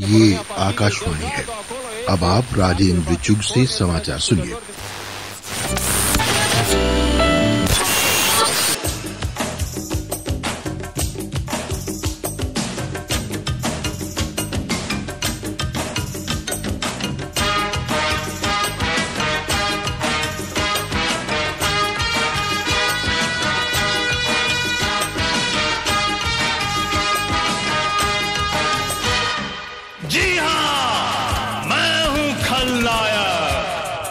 ये आकाशवाणी है। अब आप राजेंद्र चुग से समाचार सुनिए। जी हाँ, मैं हूं खलनायक।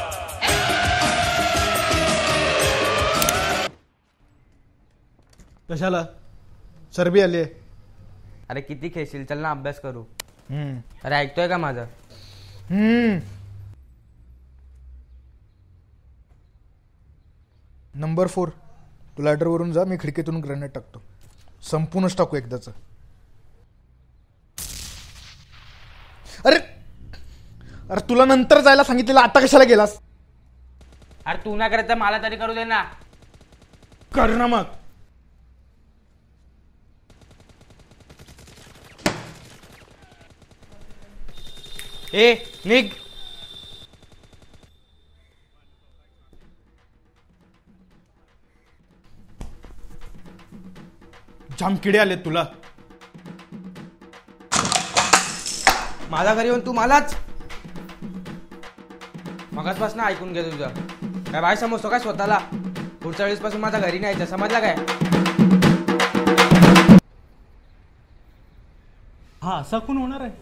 कशाला? चरबी आली आहे। अरे किती खेळशील, चल ना अभ्यास करू। अरे ऐकतोय का माझं? नंबर 4, तू लॅडरवरून जा, मी खिडकीतून ग्रेनेड टाकतो। संपूनच टाकू एकदाच। अरे अरे तुला नंतर जायला सांगितलेलं, आता कशाला गेलास? अरे तू ना करत तर मला तरी करू दे ना। कर ना मग। ए निघ। जामकिडे आले तुला। माझ्या घरी येऊन तू मलाच मगाचपासून ऐकून घे तुझं। काय बाय समजतो काय स्वतःला? पुढच्या वेळेस पासून माझ्या घरी नाही यायचं, समजला काय? हा असा कोण होणार आहे?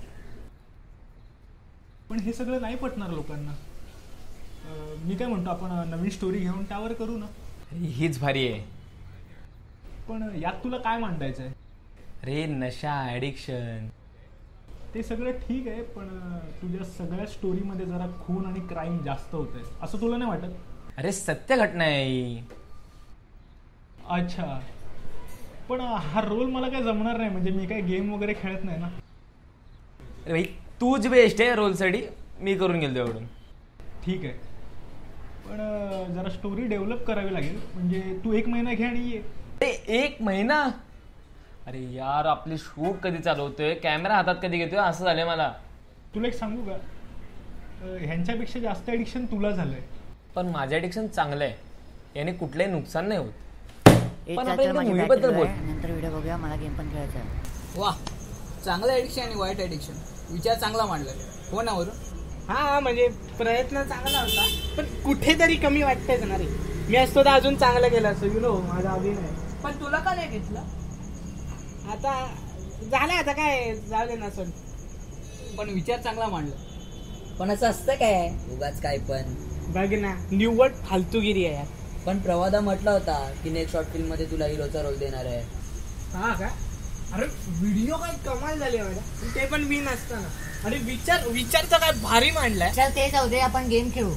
पण हे सगळं नाही पटणार लोकांना। मी काय म्हणतो, आपण नवीन स्टोरी घेऊन त्यावर करू ना। हीच भारी आहे। पण यात तुला काय मांडायचं आहे? अरे नशा, ॲडिक्शन, ते सगळं ठीक आहे, पण तुझ्या सगळ्या स्टोरीमध्ये जरा खून आणि क्राईम जास्त होत आहे, असं तुला नाही वाटत? अरे सत्य घटना आहे। अच्छा, पण हा रोल मला काय जमणार नाही, म्हणजे मी काय गेम वगैरे खेळत नाही ना। अरे भाई तूच बेस्ट आहे रोलसाठी, मी करून गेलो एवढून। ठीक आहे, पण जरा स्टोरी डेव्हलप करावी लागेल। म्हणजे तू 1 महिना घे आणि ये। 1 महिना? अरे यार, आपली शूट कधी चालू होतोय, कॅमेरा हातात कधी घेतोय, असं झालंय मला। तुला एक सांगू का, ह्यांच्यापेक्षा जास्त ॲडिक्शन तुला झालंय। पण माझं ॲडिक्शन चांगलं आहे, याने कुठलंही नुकसान नाही होत। पण आपण मूवीबद्दल बोल, नंतर व्हिडिओ बघूया, मला गेम पण खेळायचा आहे। वाह, चांगलं ॲडिक्शन आणि वाईट ॲडिक्शन, विचार चांगला मांडलाय फोनावरून। हा म्हणजे प्रयत्न चांगला होता, पण कुठेतरी कमी वाटतंय ना रे। मी असतो तर अजून चांगलं केलं असतं, यु नो, माझा अभिनय। पण तुला का नाही घेतलं? आता झालं, आता काय जाऊ दे ना सर। पण विचार चांगला मांडला। पण असं असतं काय, उगाच काय पण बघ ना, निव्वळ फालतूगिरी आहे यार। पण प्रवादा म्हटला होता की नेक्स्ट शॉर्ट फिल्म मध्ये तुला हिरोचा रोल देणार आहे। हा का? अरे व्हिडिओ काय कमाल झाली माझ्या, ते पण मी नसताना। आणि विचारचं काय भारी मांडलाय। चल ते जाऊ दे, आपण गेम खेळू।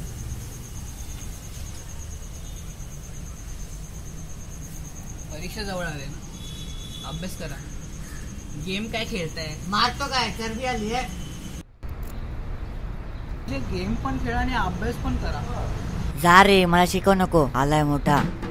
परीक्षा जवळ आले ना, अभ्यास करा। गेम काय खेळताय? मारतो काय, चरबी आली आहे। गेम पण खेळा आणि अभ्यास पण करा। जा रे, मला शिकव नको, आलाय मोठा।